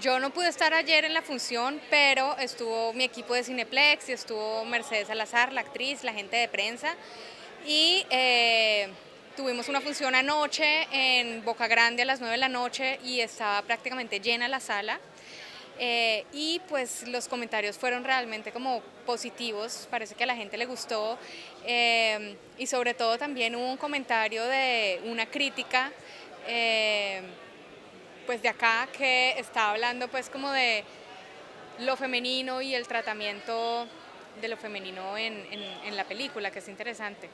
Yo no pude estar ayer en la función, pero estuvo mi equipo de Cineplex y estuvo Mercedes Salazar, la actriz, la gente de prensa. Y tuvimos una función anoche en Boca Grande a las 9 de la noche y estaba prácticamente llena la sala. Y pues los comentarios fueron realmente como positivos, parece que a la gente le gustó, y sobre todo también hubo un comentario de una crítica pues de acá, que está hablando pues como de lo femenino y el tratamiento de lo femenino en la película, que es interesante.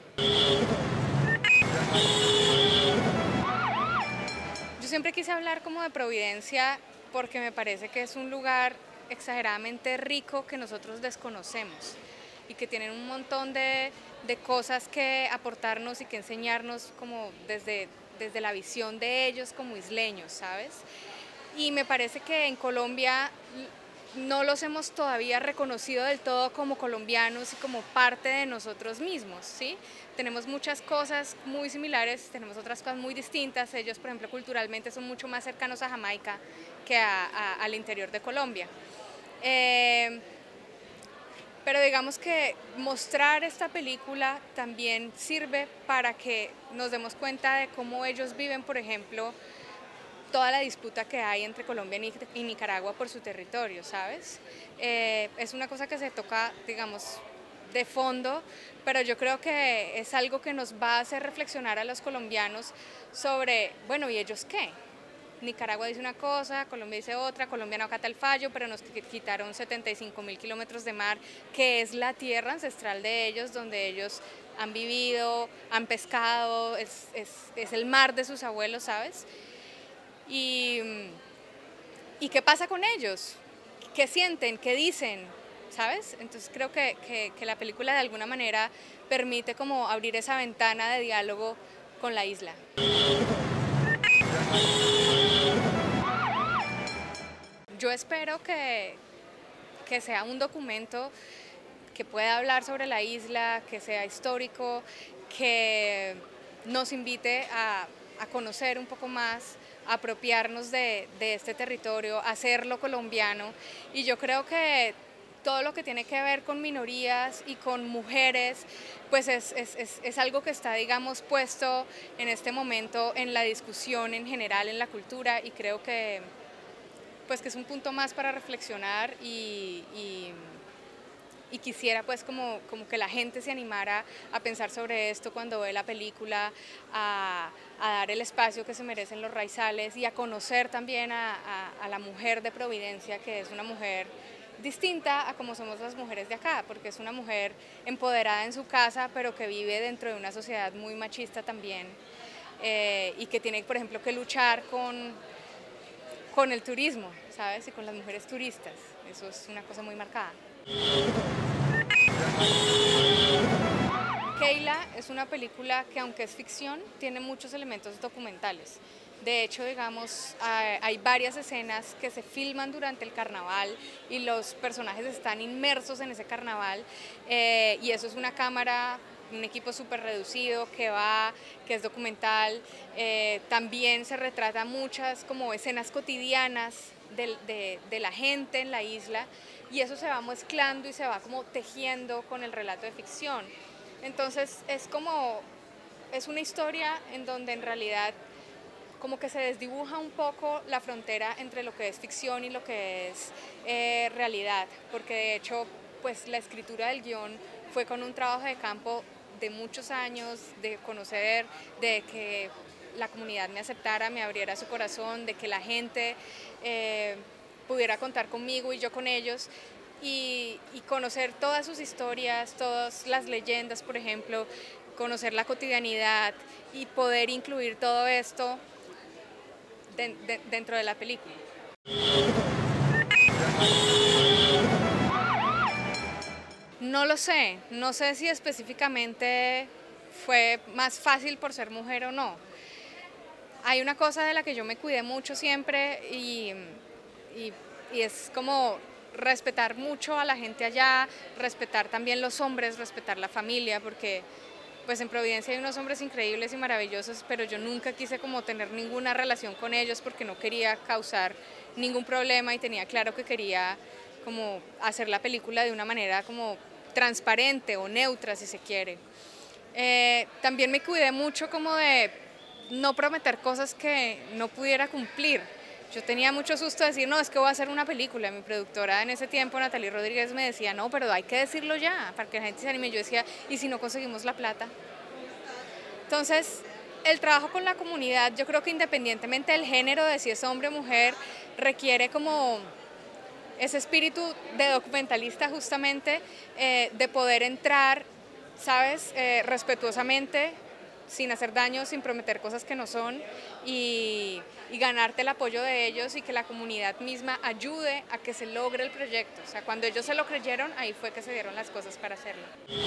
Yo siempre quise hablar como de Providencia porque me parece que es un lugar exageradamente rico que nosotros desconocemos y que tienen un montón de cosas que aportarnos y que enseñarnos como desde la visión de ellos como isleños, ¿sabes? Y me parece que en Colombia no los hemos todavía reconocido del todo como colombianos y como parte de nosotros mismos, ¿sí? Tenemos muchas cosas muy similares, tenemos otras cosas muy distintas. Ellos, por ejemplo, culturalmente son mucho más cercanos a Jamaica que al interior de Colombia. Pero digamos que mostrar esta película también sirve para que nos demos cuenta de cómo ellos viven, por ejemplo, toda la disputa que hay entre Colombia y Nicaragua por su territorio, ¿sabes? Es una cosa que se toca, digamos, de fondo, pero yo creo que es algo que nos va a hacer reflexionar a los colombianos sobre, bueno, ¿y ellos qué? Nicaragua dice una cosa, Colombia dice otra, Colombia no acata el fallo, pero nos quitaron 75.000 kilómetros de mar, que es la tierra ancestral de ellos, donde ellos han vivido, han pescado, es el mar de sus abuelos, ¿sabes? Y, ¿Y qué pasa con ellos? ¿Qué sienten? ¿Qué dicen? ¿Sabes? Entonces creo que la película de alguna manera permite como abrir esa ventana de diálogo con la isla. Yo espero que sea un documento que pueda hablar sobre la isla, que sea histórico, que nos invite a conocer un poco más, a apropiarnos de este territorio, a hacerlo colombiano. Y yo creo que todo lo que tiene que ver con minorías y con mujeres, pues es algo que está, digamos, puesto en este momento en la discusión en general, en la cultura, y creo que, pues, que es un punto más para reflexionar y quisiera pues como que la gente se animara a pensar sobre esto cuando ve la película, a dar el espacio que se merecen los raizales y a conocer también a la mujer de Providencia, que es una mujer distinta a como somos las mujeres de acá, porque es una mujer empoderada en su casa, pero que vive dentro de una sociedad muy machista también, y que tiene, por ejemplo, que luchar con el turismo, ¿sabes? Y con las mujeres turistas. Eso es una cosa muy marcada. Keila es una película que, aunque es ficción, tiene muchos elementos documentales. De hecho, digamos, hay varias escenas que se filman durante el carnaval y los personajes están inmersos en ese carnaval, y eso es una cámara, un equipo súper reducido que es documental. También se retrata muchas como escenas cotidianas de la gente en la isla, y eso se va mezclando y se va como tejiendo con el relato de ficción. Entonces es una historia en donde en realidad como que se desdibuja un poco la frontera entre lo que es ficción y lo que es realidad, porque de hecho pues la escritura del guión fue con un trabajo de campo de muchos años, de conocer, de que la comunidad me aceptara, me abriera su corazón, de que la gente pudiera contar conmigo y yo con ellos, y conocer todas sus historias, todas las leyendas, por ejemplo, conocer la cotidianidad y poder incluir todo esto dentro de la película. No lo sé, no sé si específicamente fue más fácil por ser mujer o no. Hay una cosa de la que yo me cuidé mucho siempre y es como respetar mucho a la gente allá, respetar también los hombres, respetar la familia, porque pues en Providencia hay unos hombres increíbles y maravillosos, pero yo nunca quise como tener ninguna relación con ellos porque no quería causar ningún problema y tenía claro que quería como hacer la película de una manera como transparente o neutra, si se quiere. También me cuidé mucho como de no prometer cosas que no pudiera cumplir. Yo tenía mucho susto de decir, no, es que voy a hacer una película. Mi productora en ese tiempo, Natalie Rodríguez, me decía, no, pero hay que decirlo ya, para que la gente se anime. Yo decía, ¿y si no conseguimos la plata? Entonces, el trabajo con la comunidad, yo creo que independientemente del género, de si es hombre o mujer, requiere como ese espíritu de documentalista justamente, de poder entrar, ¿sabes?, respetuosamente, sin hacer daño, sin prometer cosas que no son y ganarte el apoyo de ellos y que la comunidad misma ayude a que se logre el proyecto. O sea, cuando ellos se lo creyeron, ahí fue que se dieron las cosas para hacerlo.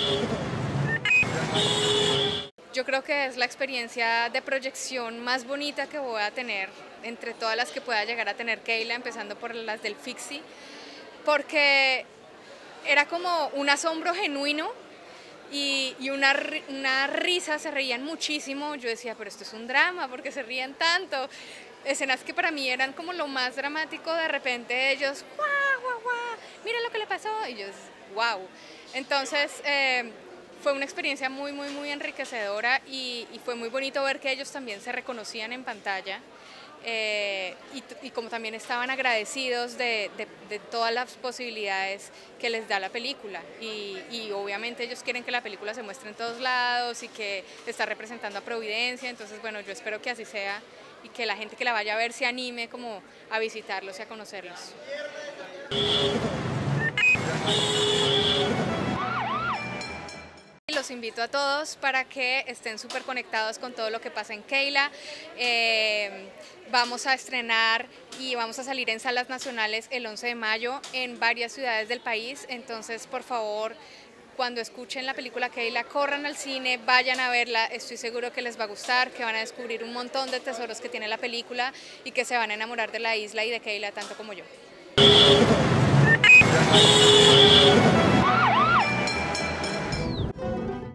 Yo creo que es la experiencia de proyección más bonita que voy a tener entre todas las que pueda llegar a tener Keila, empezando por las del Fixi, porque era como un asombro genuino y una risa, se reían muchísimo. Yo decía, pero esto es un drama, ¿por qué se ríen tanto? Escenas que para mí eran como lo más dramático, de repente ellos, guau, guau, guau, mira lo que le pasó, y yo, wow. Entonces, fue una experiencia muy, muy, muy enriquecedora y fue muy bonito ver que ellos también se reconocían en pantalla. Y como también estaban agradecidos de todas las posibilidades que les da la película y obviamente ellos quieren que la película se muestre en todos lados y que está representando a Providencia, entonces bueno, yo espero que así sea y que la gente que la vaya a ver se anime como a visitarlos y a conocerlos. Los invito a todos para que estén súper conectados con todo lo que pasa en Keila. Vamos a estrenar y vamos a salir en salas nacionales el 11 de mayo en varias ciudades del país, entonces por favor, cuando escuchen la película Keila, corran al cine, vayan a verla, estoy seguro que les va a gustar, que van a descubrir un montón de tesoros que tiene la película y que se van a enamorar de la isla y de Keila tanto como yo.